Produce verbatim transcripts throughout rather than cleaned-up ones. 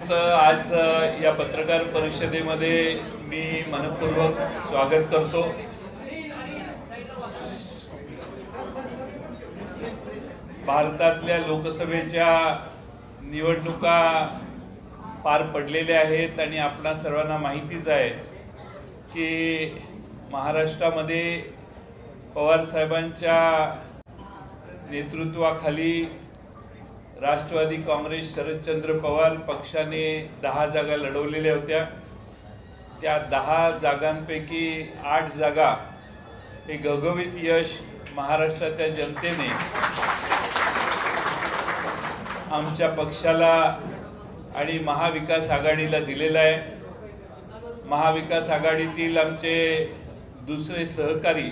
आज या पत्रकार परिषदेमध्ये मी मनपूर्वक स्वागत करतो। भारतातल्या लोकसभेच्या निवडणुका पार पडलेल्या आहेत आणि आपणा सर्वांना माहितीच आहे की महाराष्ट्रामध्ये पवार साहेबांच्या नेतृत्वाखाली राष्ट्रवादी काँग्रेस शरदचंद्र पवार पक्षाने दहा जागा लढवलेल्या होत्या। त्या दहा जागांपैकी आठ जागा हे घवघवीत यश महाराष्ट्राच्या जनतेने आमच्या पक्षाला आणि महाविकास आघाडीला दिलेला आहे। महाविकास आघाडीतील आमचे दुसरे सहकारी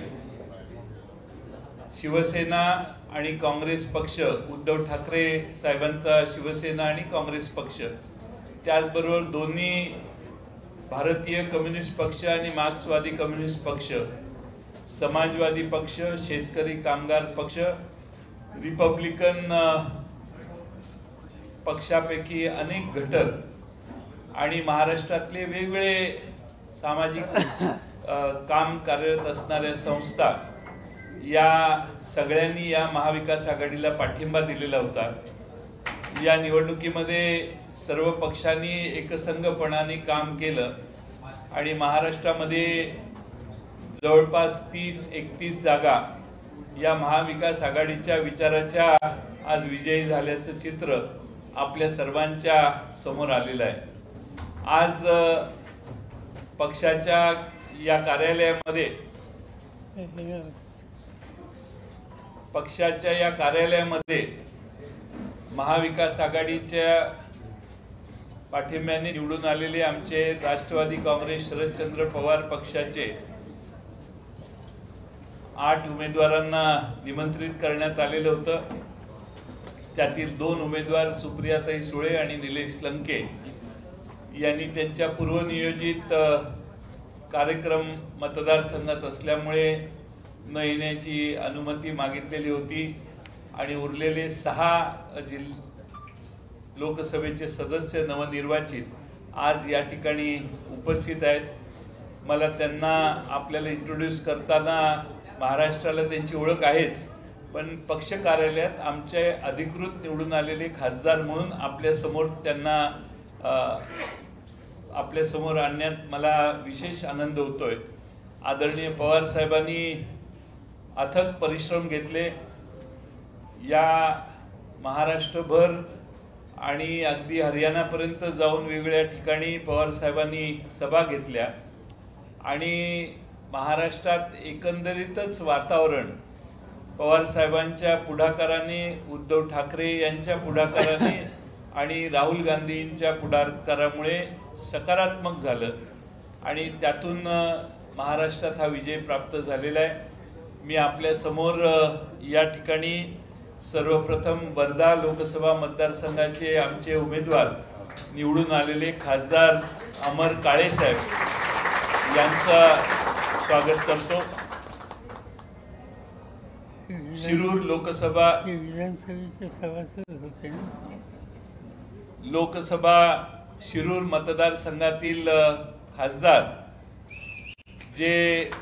शिवसेना आणि काँग्रेस पक्ष, उद्धव ठाकरे साहेबांचा शिवसेना आणि काँग्रेस पक्ष, त्याचबरोबर दोन्ही भारतीय कम्युनिस्ट पक्ष आणि मार्क्सवादी कम्युनिस्ट पक्ष, समाजवादी पक्ष, शेतकरी कामगार पक्ष, रिपब्लिकन पक्षापैकी अनेक घटक आणि महाराष्ट्रातले वेगवेगळे सामाजिक काम कार्यरत असणाऱ्या संस्था या सगळ्यांनी या महाविकास आघाडीला पाठिंबा दिलेला होता। या निवडणुकीमध्ये सर्व पक्षांनी एकसंघपणाने काम केलं आणि महाराष्ट्रामध्ये जवळपास तीस एकतीस जागा या महाविकास आघाडीच्या विचाराच्या आज विजयी झाल्याचं चित्र आपल्या सर्वांच्या समोर आलेलं आहे। आज पक्षाच्या या कार्यालयामध्ये पक्षाच्या या कार्यालयामध्ये महाविकास आघाडीच्या पाठिंब्याने निवडून आलेले आमचे राष्ट्रवादी काँग्रेस शरदचंद्र पवार पक्षाचे आठ उमेदवारांना निमंत्रित करण्यात आलेलं होतं। त्यातील दोन उमेदवार सुप्रियाताई सुळे आणि निलेश लंके यांनी त्यांच्या पूर्वनियोजित कार्यक्रम मतदारसंघात असल्यामुळे न येण्याची अनुमती मागितलेली होती आणि उरलेले सहा जिल्हा लोकसभेचे सदस्य नवनिर्वाचित आज या ठिकाणी उपस्थित आहेत। मला त्यांना आपल्याला इंट्रोड्यूस करताना महाराष्ट्राला त्यांची ओळख आहेच, पण पक्ष कार्यालयात आमचे अधिकृत निवडून आलेले खासदार म्हणून आपल्या समोर त्यांना आपल्या समोर आणण्यात मला विशेष आनंद होतोय। आदरणीय पवार साहेबांनी अथक परिश्रम घेतले। या महाराष्ट्रभर आणि अगदी हरियाणापर्यंत जाऊन वेगवेगळ्या ठिकाणी पवार साहेबांनी सभा घेतल्या आणि महाराष्ट्रात एकंदरीतच वातावरण पवार साहेबांच्या पुढाकाराने, उद्धव ठाकरे यांच्या पुढाकाराने आणि राहुल गांधींच्या पुढाकारामुळे सकारात्मक झालं आणि त्यातून महाराष्ट्रात हा विजय प्राप्त झालेला आहे। मी आपल्या समोर या ठिकाणी सर्वप्रथम वर्धा लोकसभा मतदारसंघाचे आमचे उमेदवार निवडून आलेले खासदार अमर काळे साहेब यांचं स्वागत करतो। शिरूर लोकसभा विधानसभेचे सभासद होते लोकसभा शिरूर मतदारसंघातील खासदार जे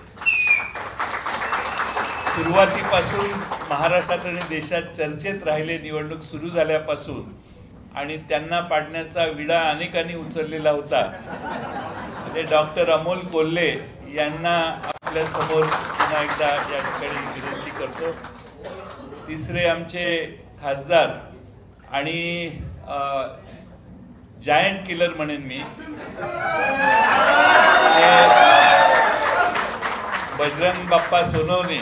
सुरुवातीपासून महाराष्ट्रात आणि देशात चर्चेत राहिले निवडणूक सुरू झाल्यापासून आणि त्यांना पाडण्याचा विडा अनेकांनी उचललेला होता, ते डॉक्टर अमोल कोल्हे यांना आपल्या समोर पुन्हा एकदा या ठिकाणी विनंती करतो। तिसरे आमचे खासदार आणि जायंट किलर म्हणेन मी, बजरंग बाप्पा सोनवणे,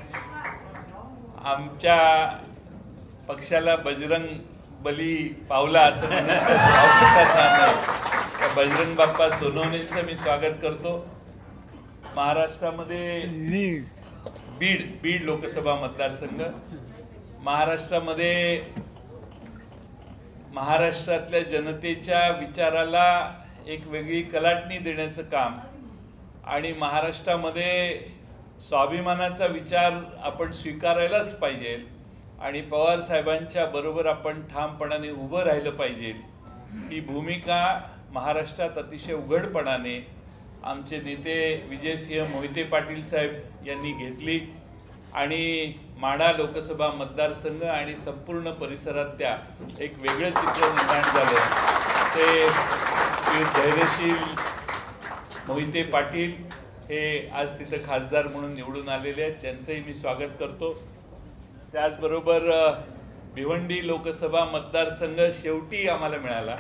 आमच्या पक्षाला बजरंग बली पावला असं म्हणतात, बजरंग बाप्पा सोनवणेंचं मी स्वागत करतो। महाराष्ट्रामध्ये बीड बीड लोकसभा मतदारसंघ, महाराष्ट्रामध्ये महाराष्ट्रातल्या जनतेच्या विचाराला एक वेगळी कलाटणी देण्याचं काम आणि महाराष्ट्रामध्ये स्वाभिमानाचा विचार आपण स्वीकारायलाच पाहिजे आणि पवार साहेबांच्या बरोबर आपण ठामपणाने उभं राहिलं पाहिजे ही भूमिका महाराष्ट्रात अतिशय उघडपणाने आमचे नेते विजयसिंह मोहिते पाटील साहेब यांनी घेतली आणि माढा लोकसभा मतदारसंघ आणि संपूर्ण परिसरात त्या एक वेगळं चित्र निर्माण झालं। ते धैर्यशील मोहिते पाटील हे आज तिथं खासदार म्हणून निवडून आलेले आहेत, त्यांचंही मी स्वागत करतो। त्याचबरोबर भिवंडी लोकसभा मतदारसंघ शेवटी आम्हाला मिळाला।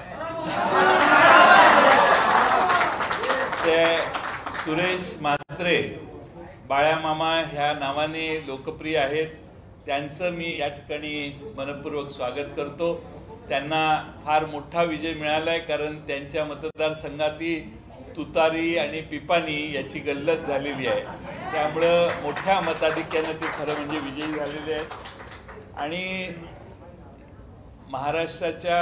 ते सुरेश म्हात्रे बाळ्या मामा ह्या नावाने लोकप्रिय आहेत, त्यांचं मी या ठिकाणी मनपूर्वक स्वागत करतो। त्यांना फार मोठा विजय मिळालाय, कारण त्यांच्या मतदारसंघाती तुतारी आणि पिपाणी याची गल्लत झालेली आहे, त्यामुळं मोठ्या मताधिक्यानं ते खरं म्हणजे विजयी झालेले आहेत। आणि महाराष्ट्राच्या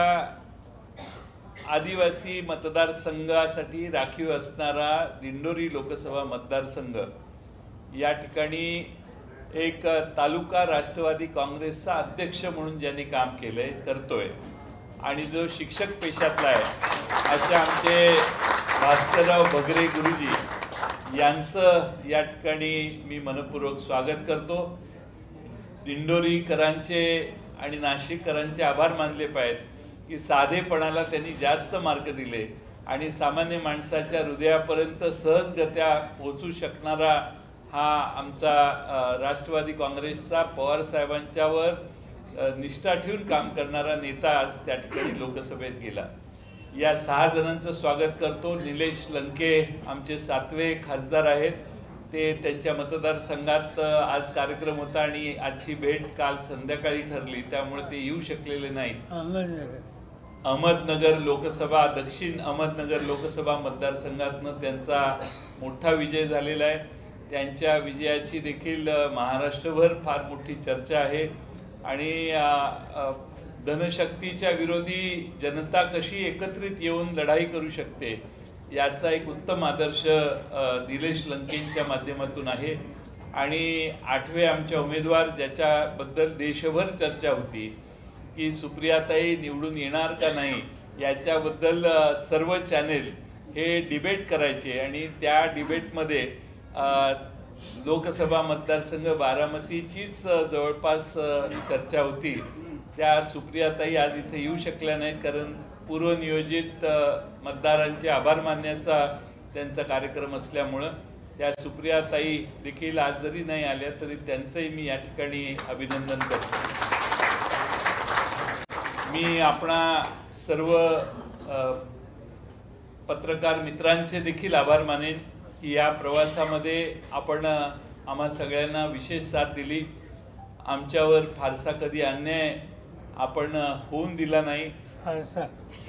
आदिवासी मतदारसंघासाठी राखीव असणारा दिंडोरी लोकसभा मतदारसंघ या ठिकाणी एक तालुका राष्ट्रवादी काँग्रेसचा अध्यक्ष म्हणून ज्यांनी काम केलंय करतोय आणि जो शिक्षक पेशातला आहे असे आमचे भास्करराव भगरे गुरुजी यांचं या ठिकाणी मी मनपूर्वक स्वागत करतो। दिंडोरीकरांचे आणि नाशिककरांचे आभार मानले पाहिजेत की साधेपणाला त्यांनी जास्त मार्क दिले आणि सामान्य माणसाच्या हृदयापर्यंत सहजगत्या पोहोचू शकणारा हा आमचा राष्ट्रवादी काँग्रेसचा पवार साहेबांच्यावर निष्ठा ठेवून काम करणारा नेता आज त्या ठिकाणी लोकसभेत गेला। या सहा जणांचं स्वागत करतो। निलेश लंके आमचे सातवे खासदार आहेत, ते त्यांच्या मतदारसंघात आज कार्यक्रम होता आणि आजची भेट काल संध्याकाळी ठरली, त्यामुळे ते येऊ शकलेले नाहीत। अहमदनगर लोकसभा दक्षिण अहमदनगर लोकसभा मतदारसंघातनं त्यांचा मोठा विजय झालेला आहे। त्यांच्या विजयाची देखील महाराष्ट्रभर फार मोठी चर्चा आहे आणि धनशक्तीच्या विरोधी जनता कशी एकत्रित येऊन लढाई करू शकते याचा एक उत्तम आदर्श निलेश लंकेंच्या माध्यमातून आहे। आणि आठवे आमचे उमेदवार ज्याच्याबद्दल देशभर चर्चा होती की सुप्रियाताई निवडून येणार का नाही, याच्याबद्दल सर्व चॅनेल हे डिबेट करायचे आणि त्या डिबेटमध्ये लोकसभा मतदारसंघ बारामतीचीच जवळपास चर्चा होती। त्या सुप्रियाताई आज इथे येऊ शकल्या नाहीत, कारण पूर्वनियोजित मतदारांचे आभार मानण्याचा त्यांचा कार्यक्रम असल्यामुळं त्या सुप्रियाताई देखील आज जरी नाही आल्या तरी त्यांचंही मी या ठिकाणी अभिनंदन करतो। मी आपणा सर्व पत्रकार मित्रांचे देखील आभार मानेन की या प्रवासामध्ये आपण आम्हा सगळ्यांना विशेष साथ दिली। आमच्यावर फारसा कधी अन्याय आपण होऊन दिला नाही। फारसा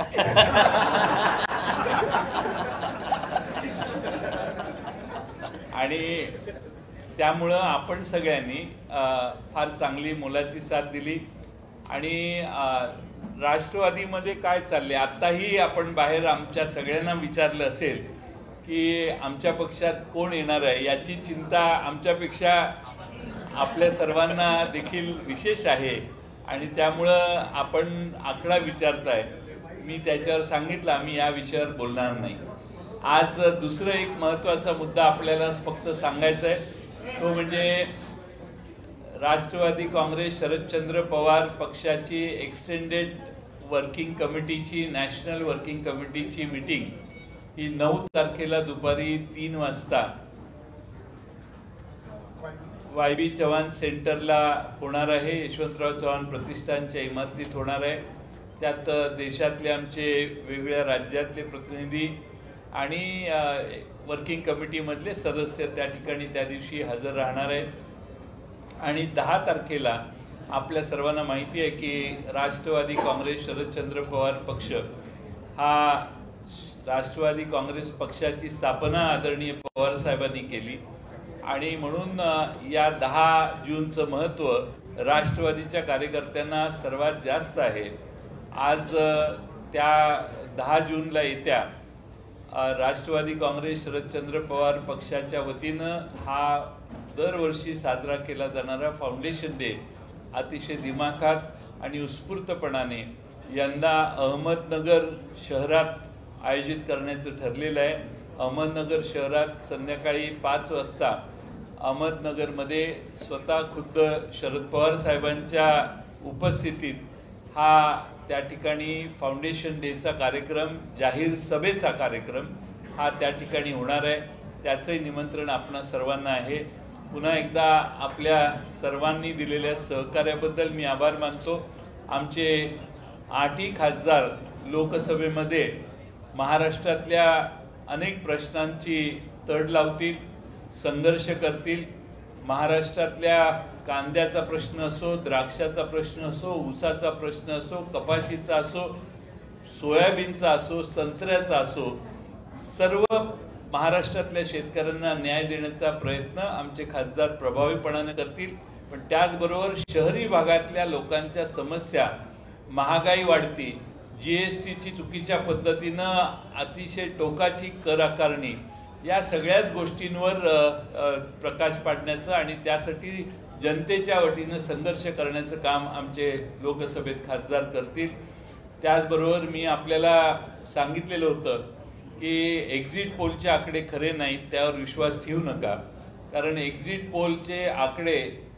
आणि त्यामुळं आपण सगळ्यांनी फार चांगली मोलाची साथ दिली। आणि राष्ट्रवादीमध्ये काय चालले आताही आपण बाहेर आमच्या सगळ्यांना विचारलं असेल की आमच्या पक्षात कोण येणार आहे याची चिंता आमच्यापेक्षा आपल्या सर्वांना देखील विशेष आहे आणि त्यामुळं आपण आकडा विचारताय, मी त्याच्यावर सांगितलं आम्ही या विषयावर बोलणार नाही। आज दुसरं एक महत्त्वाचा मुद्दा आपल्याला फक्त सांगायचा आहे, तो म्हणजे राष्ट्रवादी काँग्रेस शरदचंद्र पवार पक्षाची एक्सटेंडेड वर्किंग कमिटीची नॅशनल वर्किंग कमिटीची मीटिंग ही नऊ तारखेला दुपारी तीन वाजता वाय बी चव्हाण सेंटरला होणार आहे। यशवंतराव चव्हाण प्रतिष्ठानच्या इमारतीत होणार आहे। त्यात देशातले आमचे वेगवेगळ्या राज्यातले प्रतिनिधी आणि वर्किंग कमिटीमधले सदस्य त्या ठिकाणी त्या दिवशी हजर राहणार आहेत। आणि दहा तारखेला आपल्या सर्वांना माहिती आहे की राष्ट्रवादी काँग्रेस शरदचंद्र पवार पक्ष हा राष्ट्रवादी काँग्रेस पक्षाची स्थापना आदरणीय पवार साहेबांनी केली आणि म्हणून या दहा जूनचं महत्त्व राष्ट्रवादीच्या कार्यकर्त्यांना सर्वात जास्त आहे। आज त्या दहा जूनला येत्या राष्ट्रवादी काँग्रेस शरदचंद्र पवार पक्षाच्या वतीनं हा दरवर्षी साजरा केला जाणारा फाउंडेशन डे अतिशय दिमाखात आणि उत्स्फूर्तपणाने यंदा अहमदनगर शहरात आयोजित करण्याचं ठरलेलं आहे. अहमदनगर शहरात संध्याकाळी पाच वाजता अहमदनगरमध्ये स्वतः खुद्द शरद पवार साहेबांच्या उपस्थितीत हा त्या ठिकाणी फाउंडेशन डेचा कार्यक्रम, जाहीर सभेचा कार्यक्रम हा त्या ठिकाणी होणार आहे. त्याचंही निमंत्रण आपणा सर्वांना आहे. पुन्हा एकदा आपल्या सर्वांनी दिलेल्या सहकार्याबद्दल मी आभार मानतो. आमचे आठही खासदार लोकसभेमध्ये महाराष्ट्रातल्या अनेक प्रश्नांची तड लावतील, संघर्ष करतील. महाराष्ट्रातल्या कांद्याचा प्रश्न असो, द्राक्षाचा प्रश्न असो, ऊसाचा प्रश्न असो, कपाशीचा असो, सोयाबीनचा असो, संत्र्याचा असो, सर्व महाराष्ट्रातल्या शेतकऱ्यांना न्याय देण्याचा प्रयत्न आमचे खासदार प्रभावीपणाने करतील. पण त्याचबरोबर शहरी भागातल्या लोकांच्या समस्या, महागाई वाढती, जी एस टीची चुकीच्या पद्धतीनं अतिशय टोकाची कर आकारणी, या सगळ्याच गोष्टींवर प्रकाश पाडण्याचं आणि त्यासाठी जनतेच्या वतीनं संघर्ष करण्याचं काम आमचे लोकसभेत खासदार करतील. त्याचबरोबर मी आपल्याला सांगितलेलं होतं की एक्झिट पोलचे आकडे खरे नाहीत, त्यावर विश्वास ठेवू नका. कारण एक्झिट पोलचे आकडे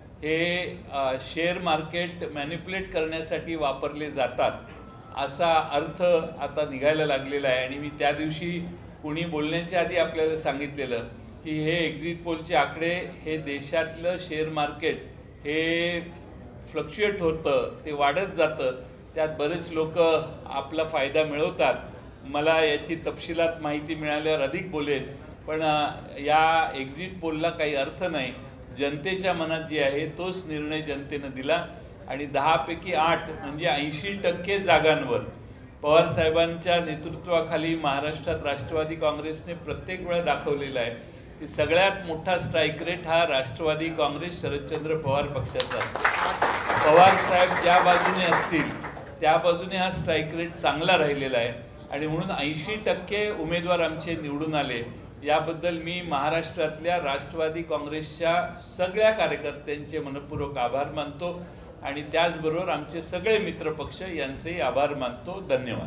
हे शेअर मार्केट मॅनिप्युलेट करण्यासाठी वापरले जातात असा अर्थ आता निघायला लागलेला आहे. आणि मी त्या दिवशी कुणी बोलण्याच्या आधी आपल्याला सांगितलेलं की हे एक्झिट पोलचे आकडे हे देशातलं शेअर मार्केट हे फ्लक्च्युएट होतं, ते वाढत जातं, त्यात बरेच लोक आपला फायदा मिळवतात. मला याची तपशिलात माहिती मिळाल्यावर अधिक बोलेल. पण या एक्झिट पोलला काही अर्थ नाही. जनतेच्या मनात जे आहे तोच निर्णय जनतेनं दिला आणि दहापैकी आठ म्हणजे ऐंशी टक्के जागांवर पवार साहेबांच्या नेतृत्वाखाली महाराष्ट्रात राष्ट्रवादी काँग्रेसने प्रत्येक वेळा दाखवलेला आहे की सगळ्यात मोठा स्ट्राईक रेट हा राष्ट्रवादी काँग्रेस शरदचंद्र पवार पक्षाचा असतो. पवार साहेब ज्या बाजूने असतील त्या बाजूने हा स्ट्राईक रेट चांगला राहिलेला आहे आणि म्हणून ऐंशी टक्के उमेदवार आमचे निवडून आले. याबद्दल मी महाराष्ट्रातल्या राष्ट्रवादी काँग्रेसच्या सगळ्या कार्यकर्त्यांचे मनपूर्वक आभार मानतो आणि त्याचबरोबर आमचे सगळे मित्रपक्ष यांचेही आभार मानतो. धन्यवाद.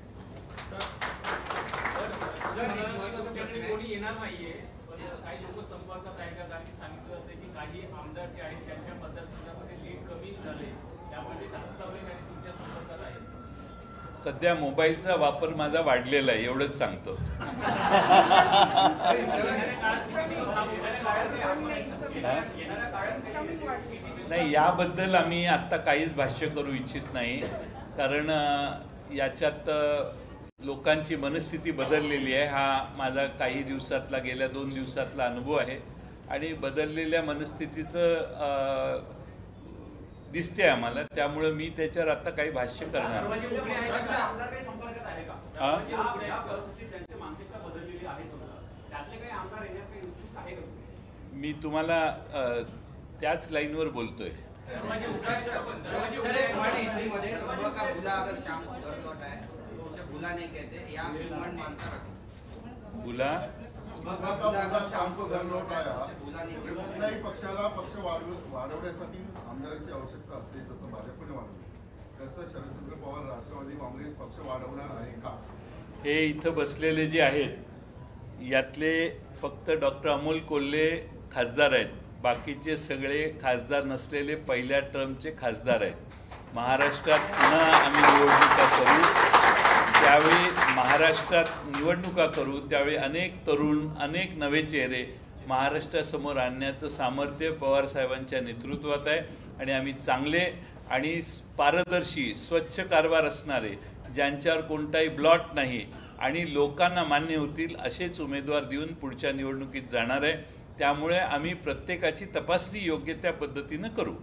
कोणी येणार नाहीये, पण काही लोक संपर्कात आहे का? कारण की सांगितलं जातं की काही आमदार जे आहेत त्यांच्या मतदारसंघामध्ये लीड कमी झाले, त्यामुळे जास्त आणि तुमच्या संपर्कात आहे. सध्या मोबाईलचा वापर माझा वाढलेला आहे एवढंच सांगतो. नाही, याबद्दल आम्ही आत्ता काहीच भाष्य करू इच्छित नाही. कारण याच्यात लोकांची मनस्थिती बदललेली आहे. हा माझा काही दिवसातला गेल्या दोन दिवसातला अनुभव आहे आणि बदललेल्या मनस्थितीचं दिसते आम्हाला. त्यामुळे मी त्याच्यावर आता काही भाष्य करणार नाही. मी तुम्हाला त्याच लाईनवर बोलतोय. बुला शाम को घर लौट आया. कुठल्याही पक्षाला पक्ष वाढवण्यासाठी आमदारांची आवश्यकता असते, जसं भाजपने वाढवली तसं शरदचंद्र पवार राष्ट्रवादी काँग्रेस पक्ष वाढवणार आहे का? हे इथं बसलेले जे आहेत यातले फक्त डॉक्टर अमोल कोल्हे खासदार आहेत. बाकीचे सगळे खासदार नसलेले पहिल्या टर्मचे खासदार आहेत. महाराष्ट्रात पुन्हा आम्ही निवडणुका करू त्यावेळी महाराष्ट्रात निवडणुका करू त्यावेळी अनेक तरुण, अनेक नवे चेहरे महाराष्ट्रासमोर आणण्याचं सामर्थ्य पवार साहेबांच्या नेतृत्वात आहे आणि आम्ही चांगले आणि पारदर्शी, स्वच्छ कारभार असणारे, ज्यांच्यावर कोणताही ब्लॉट नाही आणि लोकांना मान्य होतील असेच उमेदवार देऊन पुढच्या निवडणुकीत जाणार आहे. त्यामुळे आम्ही प्रत्येकाची तपासणी योग्य त्या पद्धतीनं करू.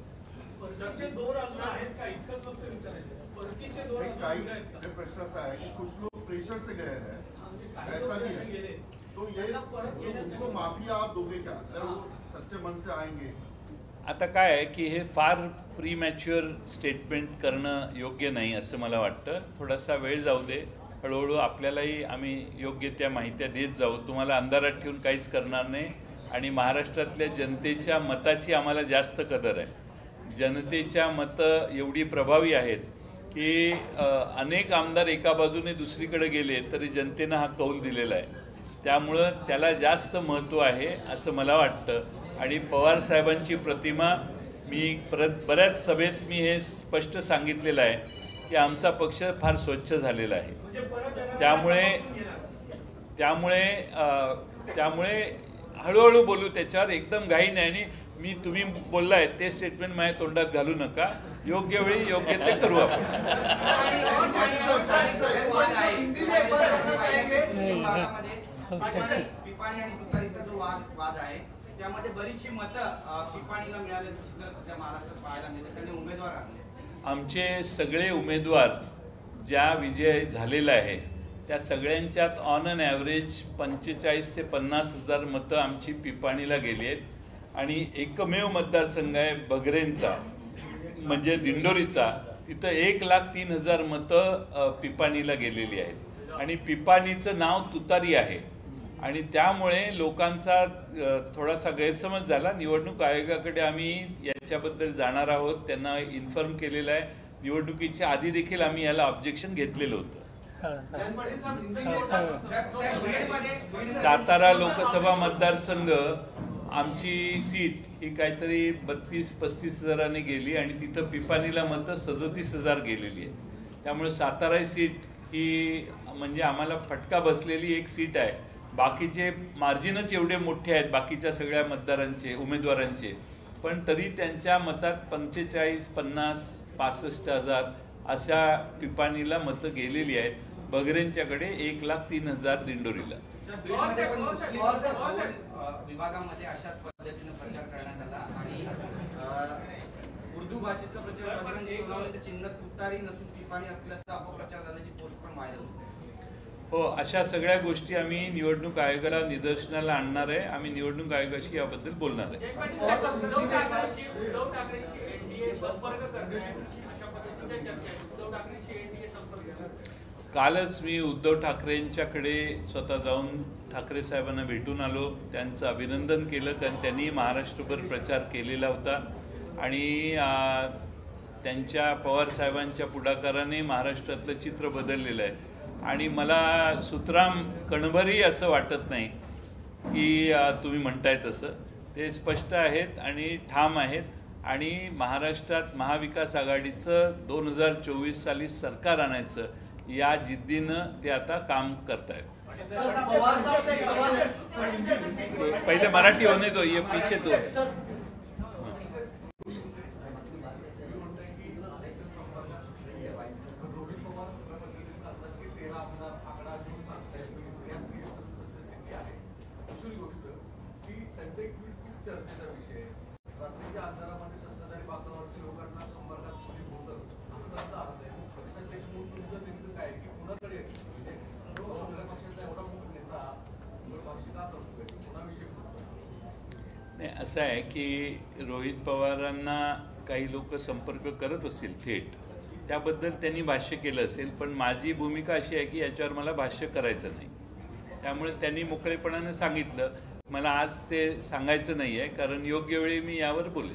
प्रश्न असा आहे की कुछ लोग प्रेशर से गए हैं, ऐसा भी है, तो ये उसको माफी आप दोगे क्या? अगर वो सच्चे मन से आएंगे. आता काय आहे की हे फार प्रीमॅच्युअर स्टेटमेंट करणं योग्य नाही असं मला वाटतं. थोडासा वेळ जाऊ दे, हळूहळू आपल्यालाही आम्ही योग्य त्या माहित्या देत जाऊ. तुम्हाला अंधारात ठेवून काहीच करणार नाही आणि महाराष्ट्रातल्या जनतेच्या मताची आम्हाला जास्त कदर आहे. जनतेच्या मतं एवढी प्रभावी आहेत की अ, अनेक आमदार एका बाजूने दुसरीकडे गेले तरी जनतेनं हा कौल दिलेला आहे, त्यामुळं त्याला जास्त महत्त्व आहे असं मला वाटतं। आणि पवारसाहेबांची प्रतिमा मी परत बऱ्याच सभेत मी हे स्पष्ट सांगितलेलं आहे की आमचा पक्ष फार स्वच्छ झालेला आहे, त्यामुळे त्यामुळे अ, त्यामुळे हळूहळू बोलू त्याच्यावर, एकदम घाई नाही। आणि मी तुम्ही बोललाय ते स्टेटमेंट माझ्या तोंडात घालू नका, योग्य वेळी योग्य ते करू आपण। पिपाणी आणि तुतारीचा जो वाद वाद आहे त्यामध्ये बरीचशी मतं पिपाणीला मिळाल्याचं चित्र सध्या महाराष्ट्रात पाहायला मिळतं, त्यांनी उमेदवार आणले। आमचे सगळे उमेदवार ज्या विजय झालेला आहे त्या सगळ्यांच्यात ऑन अन ॲव्हरेज पंचेचाळीस ते पन्नास हजार मतं आमची पिपाणीला गेली आहेत। आणि एकमेव मतदारसंघ आहे बगरेंचा म्हणजे दिंडोरीचा, तिथं एक लाख तीन हजार मतं पिपाणीला गेलेली आहेत। आणि पिपाणीचं नाव तुतारी आहे आणि त्यामुळे लोकांचा थोडासा गैरसमज झाला। निवडणूक आयोगाकडे आम्ही याच्याबद्दल जाणार आहोत, त्यांना इन्फॉर्म केलेलं आहे। निवडणुकीच्या आधी देखील आम्ही याला ऑब्जेक्शन घेतलेलं होतं। सातारा लोकसभा मतदारसंघ आमची सीट ही काहीतरी बत्तीस पस्तीस हजाराने गेली आणि तिथं पिपाणीला मतं सदतीस हजार गेलेली आहे, त्यामुळे सातारा सीट ही म्हणजे आम्हाला फटका बसलेली एक सीट आहे। बाकीचे मार्जिनच एवढे मोठे आहेत बाकीच्या सगळ्या मतदारांचे उमेदवारांचे, पण तरी त्यांच्या मतात पंचेचाळीस पन्नास पासष्ट हजार अशा पिपाणीला मतं गेलेली आहेत। बगरेंच्याकडे एक लाख तीन हजार दिंडोरीला। विभागामध्ये अशाच पद्धतीने प्रचार करण्यात आला आणि उर्दू भाषेचा प्रचार चिन्ह तुतारी नसून पिपाणी असल्याचा अपप्रचार झाल्याची पोस्ट पण व्हायरल होती। हो, अशा सगळ्या गोष्टी आम्ही निवडणूक आयोगाला निदर्शनाला आणणार आहे, आम्ही निवडणूक आयोगाशी याबद्दल बोलणार आहे। उद्धव ठाकरेंशी एनडीए संपर्क करते अशा पद्धतीच्या चर्चा आहे, उद्धव ठाकरेंशी एनडीए संपर्क। कालच मी उद्धव ठाकरेंच्याकडे स्वतः जाऊन ठाकरे साहेबांना भेटून आलो, त्यांचं अभिनंदन केलं कारण त्यांनी महाराष्ट्रभर प्रचार केलेला होता आणि त्यांच्या पवारसाहेबांच्या पुढाकाराने महाराष्ट्रातलं चित्र बदललेलं आहे। आणि मला सुतराम कणभरही असं वाटत नाही की तुम्ही म्हणताय तसं, ते स्पष्ट आहेत आणि ठाम आहेत आणि महाराष्ट्रात महाविकास आघाडीचं दोन हजार चोवीस साली सरकार आणायचं या जिद्दीनं ते आता काम करतायत। पहिले मराठी होने दो, ये पीछे दो। नाही, असं आहे की रोहित पवारांना काही लोक संपर्क करत असतील थेट, त्याबद्दल त्यांनी भाष्य केलं असेल, पण माझी भूमिका अशी आहे की याच्यावर मला भाष्य करायचं नाही, त्यामुळे त्यांनी मोकळेपणाने सांगितलं। मला आज ते सांगायचं नाही आहे कारण योग्य वेळी मी यावर बोलेन।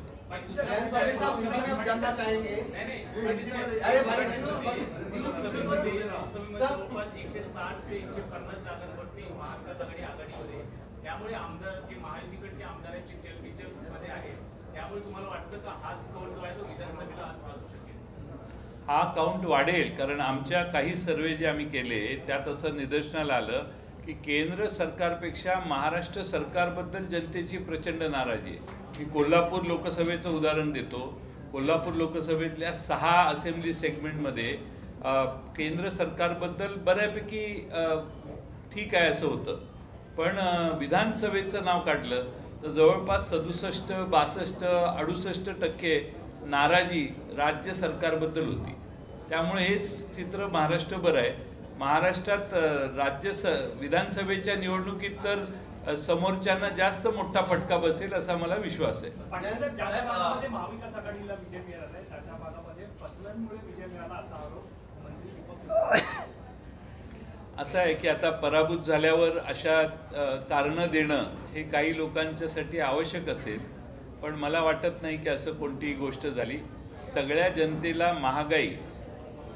त्यामुळे आमदार जे महायुतीकडचे आमदार आहेत ते चलबिचलमध्ये आहेत, त्यामुळे तुम्हाला वाटतं का हाच कौल जो आहे तो विधानसभेला आज वाजू शकेल? हा काउंट वाढेल कारण आमच्या काही सर्वे जे आम्ही केले त्यात असं निदर्शनाला आलं की केंद्र सरकारपेक्षा महाराष्ट्र सरकारबद्दल जनतेची प्रचंड नाराजी आहे। मी कोल्हापूर लोकसभेचं उदाहरण देतो। कोल्हापूर लोकसभेतल्या सहा असेंब्ली सेगमेंटमध्ये केंद्र सरकारबद्दल बऱ्यापैकी ठीक आहे असं होतं, पण विधानसभेचं नाव काढलं तर जवळपास सदुसष्ट बासष्ट अडुसष्ट टक्के नाराजी राज्य सरकारबद्दल होती। त्यामुळे हेच चित्र महाराष्ट्रभर आहे। महाराष्ट्रात राज्य स विधानसभेच्या निवडणुकीत तर समोरच्यांना जास्त मोठा फटका बसेल असा मला विश्वास आहे। महाविकास आघाडीला विजय मिळाला आहे, त्या भागामध्ये बदलांमुळे विजय मिळाला असा आरोप मंत्री असं आहे की आता पराभूत झाल्यावर अशा कारणं देणं हे काही लोकांच्यासाठी आवश्यक असेल, पण मला वाटत नाही की असं कोणतीही गोष्ट झाली। सगळ्या जनतेला महागाई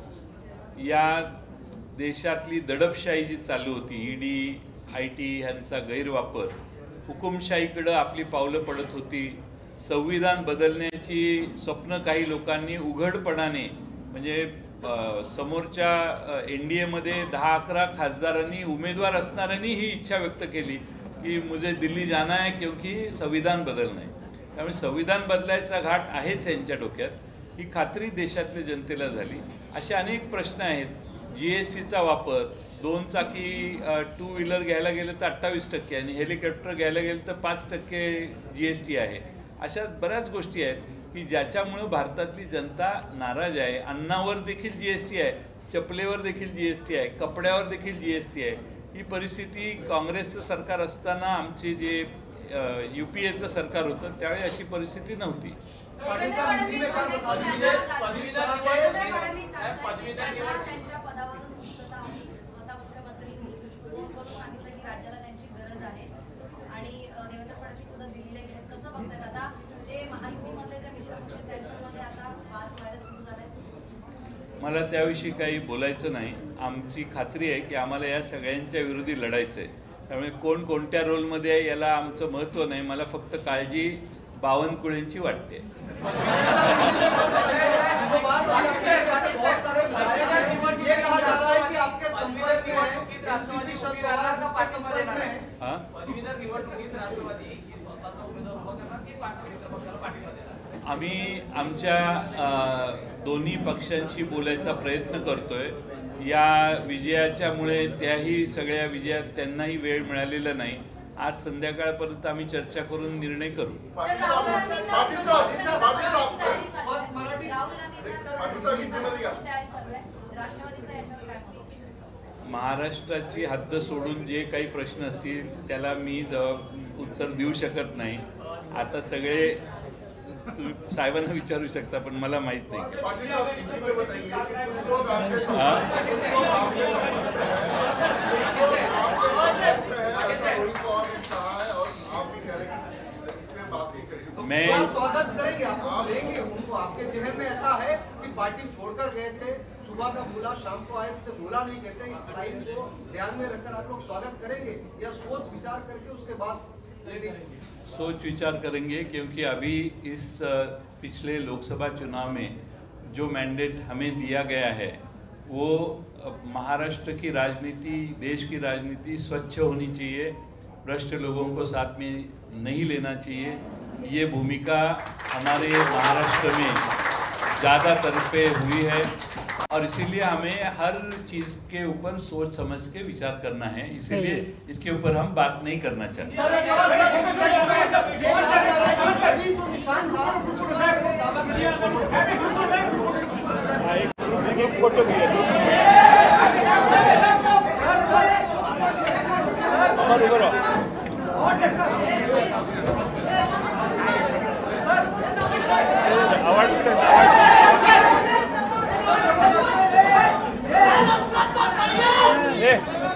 या देशातली दडपशाही जी चालू होती, ईडी आय टी ह्यांचा गैरवापर, हुकुमशाहीकडं आपली पावलं पडत होती, संविधान बदलण्याची स्वप्न काही लोकांनी उघडपणाने म्हणजे अ, समोरच्या एन डी एमध्ये दहा अकरा खासदारांनी उमेदवार असणाऱ्यांनी ही इच्छा व्यक्त केली की मुझे दिल्ली जाना है क्योंकि संविधान बदलणं आहे. त्यामुळे संविधान बदलायचा घाट आहेच यांच्या डोक्यात, ही खात्री देशातल्या जनतेला झाली. असे अनेक प्रश्न आहेत. जी एस टीचा वापर, दोन चाकी टू व्हीलर घ्यायला गेलं तर अठ्ठावीस टक्के आणि हेलिकॉप्टर घ्यायला गेलं तर पाच टक्के जी एस टी आहे. अशा बऱ्याच गोष्टी आहेत की ज्याच्यामुळं भारतातली जनता नाराज आहे. अन्नावर देखील जी एस टी आहे, चपलेवर देखील जी एस टी आहे, कपड्यावर देखील जी एस टी आहे. ही परिस्थिती काँग्रेसचं सरकार असताना आमचे जे यू पी एचं सरकार होतं त्यावेळी अशी परिस्थिती नव्हती. देवेंद्र फडणवीस म्हणतात की त्यांना पदवीधर- देवेंद्र फडणवीस सांगतायत की पदवीधर त्यांना निवड- त्यांच्या पदावरून मुक्तता हवी. स्वतः मुख्यमंत्रींनी फोन करून सांगितलं की राज्याला त्यांची गरज आहे आणि अ, देवेंद्र फडणवीस सुद्धा दिल्लीला गेले. कसं बघतायत आता जे महायुतीमधले जे मित्र पक्ष आहेत त्यांच्यामध्ये आता वाद व्हायला सुरू झालाय? मला त्याविषयी काही बोलायचं नाही. आमची खात्री आहे की आम्हाला या सगळ्यांच्या विरोधी लढायचं आहे. त्यामुळे कोण कोणत्या रोलमध्ये आहे याला आमचं महत्त्व नाही. मला फक्त काळजी बावनकुळेंची वाटते. हा? पदवीधर निवडणुकीत राष्ट्रवादी ही स्वतःचा उमेदवार उभा करणार की बाकी मित्र पक्षाला पाठिंबा देणार? आम्ही आमच्या अ, दोन्ही पक्षांशी बोलायचा प्रयत्न करतोय. या विजयाच्यामुळे त्याही सगळ्या विजयात त्यांनाही वेळ मिळालेला नाही. आज संध्याकाळपर्यंत आम्ही चर्चा करून निर्णय करू. तर राहुल गांधींना पाटील साहेब, पक्षात पाटील साहेब, तयारी चालू आहे. मराठी- राहुल गांधींना पाटील साहेब, हिंदीमध्ये घ्या. तयारी चालू आहे. राष्ट्रवादीचा याच्यावर काय म्हणणं? महाराष्ट्राची हद्द सोडून जे काही प्रश्न असतील त्याला मी जबाब उत्तर देऊ शकत नाही. आता सगळे तुम्ही साहेबांना विचारू शकता पण मला माहित नाही. पाटिल साहब, हिंदी में बताइए कि कुछ लोग आपके हाँ? कुछ लोग आपके संबंध में हैं, कुछ लोग आपके संबंध में हैं, ऐसा रोहित पवार ने कहा है और आप भी कह रहे हैं कि इसमें बात नहीं करेंगे. मैं क्या स्वागत करेंगे आपको लेंगे उनको? आपके जहन में ऐसा है कि पार्टी छोड़कर गए थे, सुबह का भूला शाम को आए थे, भूला नहीं कहते. इस लाइन को ध्यान में रखकर आप लोग स्वागत करेंगे या सोच विचार करके उसके बाद लेंगे? सोच विचार करेंगे क्योंकि अभी इस अ, पिछले लोकसभा चुनाव में जो मैंडेट हमें दिया गया है वो अ, महाराष्ट्र की राजनीति, देश की राजनीति स्वच्छ होनी चाहिए, भ्रष्ट लोगों को साथ में नहीं लेना चाहिए. ये भूमिका हमारे महाराष्ट्र में ज़्यादातर पे हुई है और इसीलिए हमें हर चीज़ के ऊपर सोच समझ के विचार करना है. इसीलिए इसके ऊपर हम बात नहीं करना चाहते. सर, एक सवाल सर, ये कहा जा रहा है कि कड़ी जो निशान था उसका एक दावा फोटो आवाज